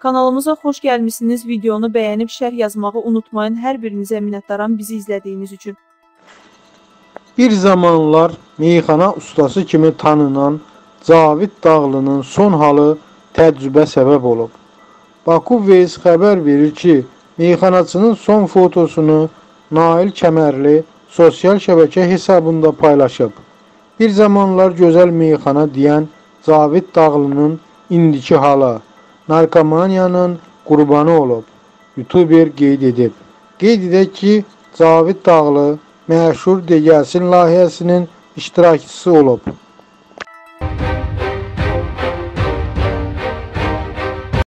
Kanalımıza xoş gəlmişsiniz. Videonu bəyənib şərh yazmağı unutmayın. Hər birinizə minnətdaram bizi izlədiyiniz üçün. Bir zamanlar meyxana ustası kimi tanınan Cavid Dağlı'nın son halı təcrübə səbəb olub. Baku Veys xəbər verir ki, meyxanaçının son fotosunu Nail Kəmərli sosial şəbəkə hesabında paylaşıb. Bir zamanlar gözəl meyxana deyən Cavid Dağlı'nın indiki halı narkomaniyanın qurbanı olub, YouTuber qeyd edib. Qeyd edək ki, Cavid Dağlı məşhur De Gəlsin layihəsinin iştirakçısı olub.